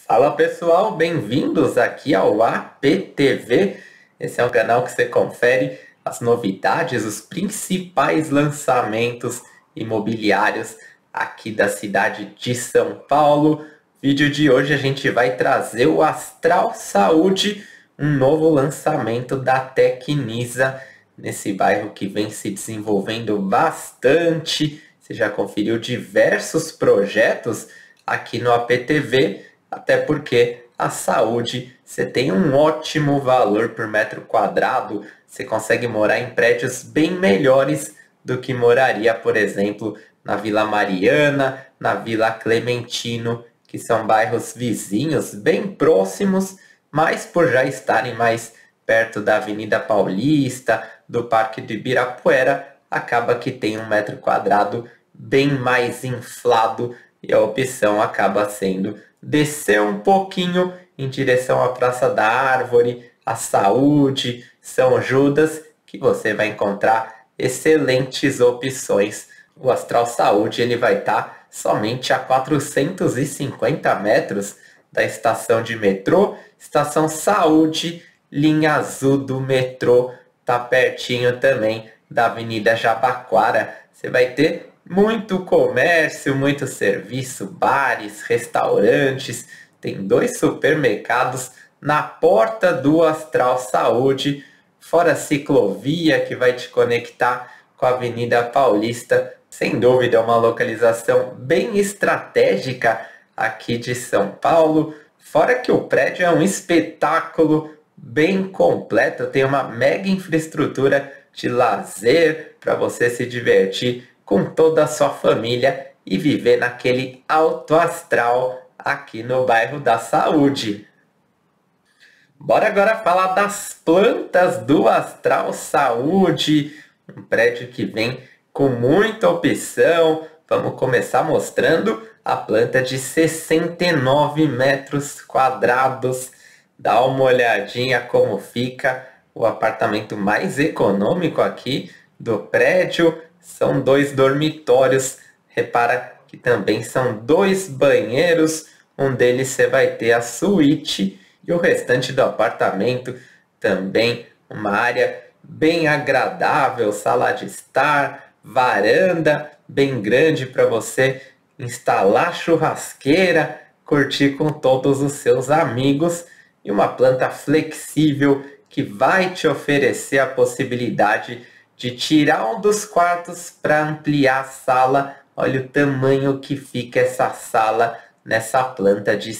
Fala pessoal, bem-vindos aqui ao APTV. Esse é um canal que você confere as novidades, os principais lançamentos imobiliários aqui da cidade de São Paulo. Vídeo de hoje a gente vai trazer o Astral Saúde, um novo lançamento da Tecnisa, nesse bairro que vem se desenvolvendo bastante. Você já conferiu diversos projetos aqui no APTV, até porque a saúde, você tem um ótimo valor por metro quadrado, você consegue morar em prédios bem melhores do que moraria, por exemplo, na Vila Mariana, na Vila Clementino, que são bairros vizinhos, bem próximos, mas por já estarem mais perto da Avenida Paulista, do Parque do Ibirapuera, acaba que tem um metro quadrado bem mais inflado e a opção acaba sendo descer um pouquinho em direção à Praça da Árvore, à Saúde, São Judas, que você vai encontrar excelentes opções. O Astral Saúde ele vai estar somente a 450 metros da estação de metrô, Estação Saúde, linha azul do metrô, tá pertinho também da Avenida Jabaquara. Você vai ter muito comércio, muito serviço, bares, restaurantes. Tem 2 supermercados na porta do Astral Saúde, fora a ciclovia que vai te conectar com a Avenida Paulista. Sem dúvida, é uma localização bem estratégica aqui de São Paulo. Fora que o prédio é um espetáculo bem completo, tem uma mega infraestrutura de lazer para você se divertir com toda a sua família e viver naquele alto astral aqui no bairro da Saúde. Bora agora falar das plantas do Astral Saúde, um prédio que vem com muita opção. Vamos começar mostrando a planta de 69 metros quadrados. Dá uma olhadinha como fica o apartamento mais econômico aqui do prédio. São 2 dormitórios, repara que também são 2 banheiros, um deles você vai ter a suíte e o restante do apartamento também uma área bem agradável, sala de estar, varanda bem grande para você instalar churrasqueira, curtir com todos os seus amigos e uma planta flexível que vai te oferecer a possibilidade de tirar um dos quartos para ampliar a sala. Olha o tamanho que fica essa sala nessa planta de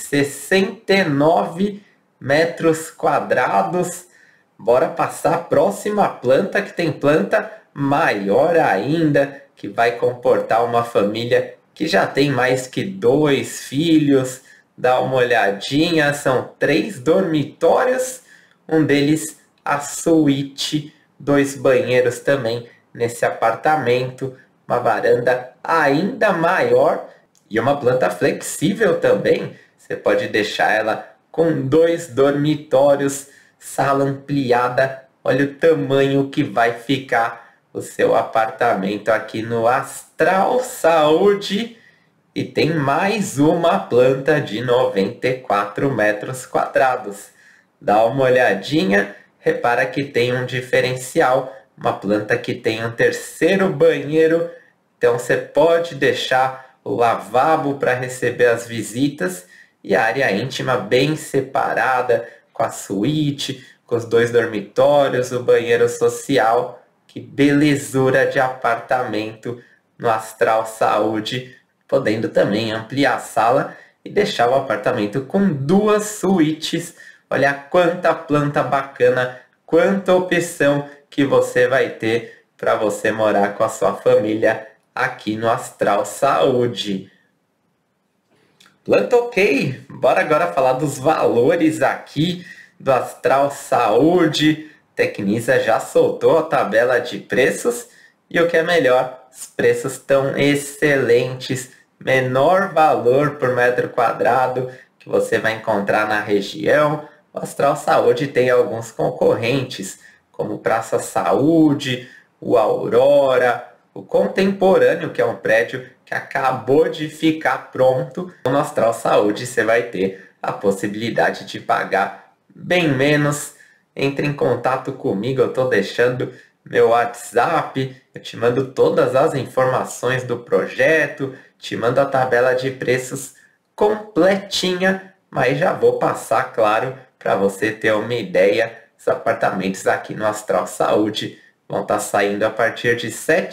69 metros quadrados. Bora passar a próxima planta, que tem planta maior ainda, que vai comportar uma família que já tem mais que 2 filhos. Dá uma olhadinha, são 3 dormitórios, um deles a suíte, 2 banheiros também nesse apartamento, uma varanda ainda maior e uma planta flexível também. Você pode deixar ela com 2 dormitórios, sala ampliada. Olha o tamanho que vai ficar o seu apartamento aqui no Astral Saúde. E tem mais uma planta de 94 metros quadrados. Dá uma olhadinha. Repara que tem um diferencial, uma planta que tem um 3º banheiro, então você pode deixar o lavabo para receber as visitas e a área íntima bem separada, com a suíte, com os 2 dormitórios, o banheiro social. Que belezura de apartamento no Astral Saúde, podendo também ampliar a sala e deixar o apartamento com 2 suítes. Olha quanta planta bacana, quanta opção que você vai ter para você morar com a sua família aqui no Astral Saúde. Planta ok, bora agora falar dos valores aqui do Astral Saúde. Tecnisa já soltou a tabela de preços e o que é melhor, os preços estão excelentes. Menor valor por metro quadrado que você vai encontrar na região. O Astral Saúde tem alguns concorrentes, como Praça Saúde, o Aurora, o Contemporâneo, que é um prédio que acabou de ficar pronto. No Astral Saúde você vai ter a possibilidade de pagar bem menos. Entre em contato comigo, eu estou deixando meu WhatsApp, eu te mando todas as informações do projeto, te mando a tabela de preços completinha, mas já vou passar, claro, para você ter uma ideia. Os apartamentos aqui no Astral Saúde vão estar saindo a partir de R$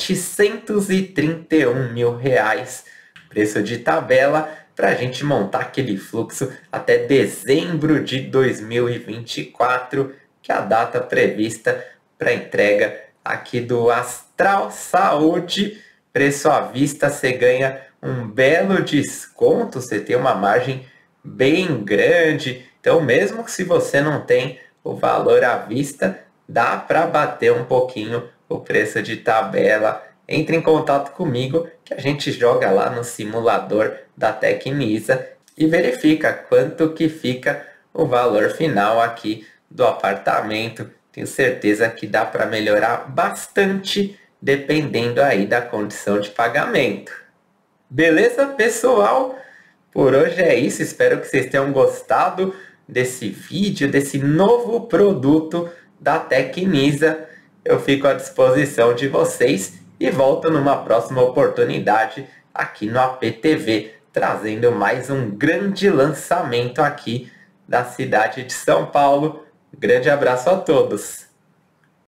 731 mil, preço de tabela, para a gente montar aquele fluxo até dezembro de 2024, que é a data prevista para entrega aqui do Astral Saúde. Preço à vista, você ganha um belo desconto, você tem uma margem bem grande. Então, mesmo que se você não tem o valor à vista, dá para bater um pouquinho o preço de tabela. Entre em contato comigo que a gente joga lá no simulador da Tecnisa e verifica quanto que fica o valor final aqui do apartamento. Tenho certeza que dá para melhorar bastante dependendo aí da condição de pagamento. Beleza, pessoal? Por hoje é isso. Espero que vocês tenham gostado desse vídeo, desse novo produto da Tecnisa. Eu fico à disposição de vocês e volto numa próxima oportunidade aqui no APTV, trazendo mais um grande lançamento aqui da cidade de São Paulo. Grande abraço a todos!